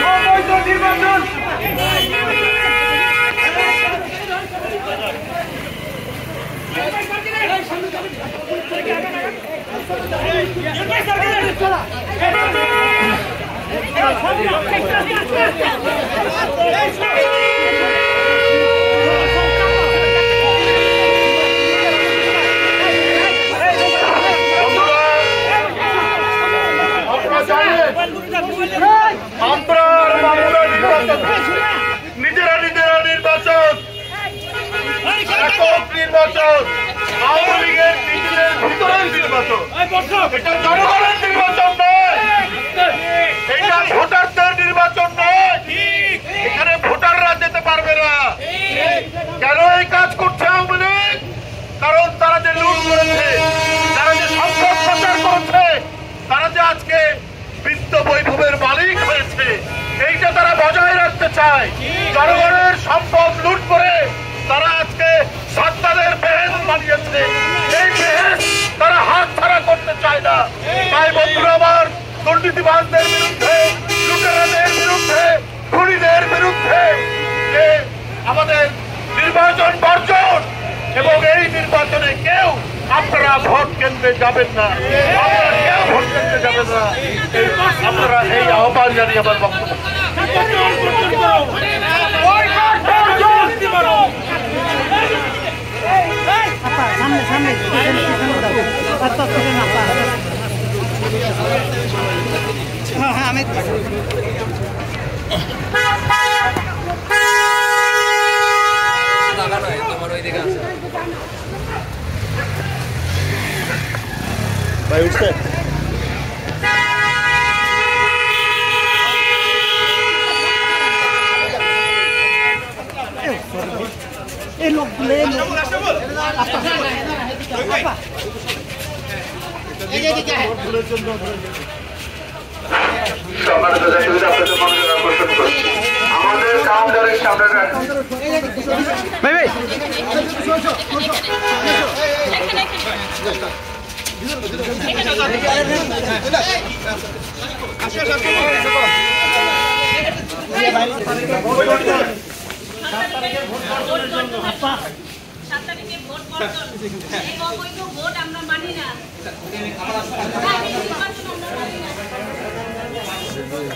নিজেরা নিজেরা নির্বাচন নির্বাচন আওয়ামী লীগের নিজেদের ভিতরের নির্বাচন, এটা জনগণের নির্বাচন নয়, এটা ভোটারদের নির্বাচন নয়। এখানে ভোটাররা যেতে পারবে না। কেন এই কাজ করছে আওয়ামী লীগ? কারণ তারা যে লুট করেছে, তারা যে সম্পদ প্রচার করেছে, তারা যে আজকে বিত্ত বৈভবের মালিক হয়েছে, এইটা তারা বজায় রাখতে চায়। জনগণের সম্পদ লুট করে তারা আজকে সন্তানের বেহেশত বানিয়েছে। এই বেহেশত তারা হাত ছাড়া করতে চায় না। তাই বন্ধুরা আমার, দুর্নীতিবাজদের বিরুদ্ধে, লুটেরাদের বিরুদ্ধে, খুনিদের বিরুদ্ধে যে আমাদের নির্বাচন বর্জন, এবং এই নির্বাচনে কেউ আপনারা ভোট কেন্দ্রে যাবেন না, আপনারা কেউ ভোট কেন্দ্রে যাবেন না, আপনারা এই আহ্বান জানিয়ে আমার বক্তব্য। ভাই উঠছে এই লোকগুলো আমাদের কাউন্টারের সামনে ভোট আমরা মানি না।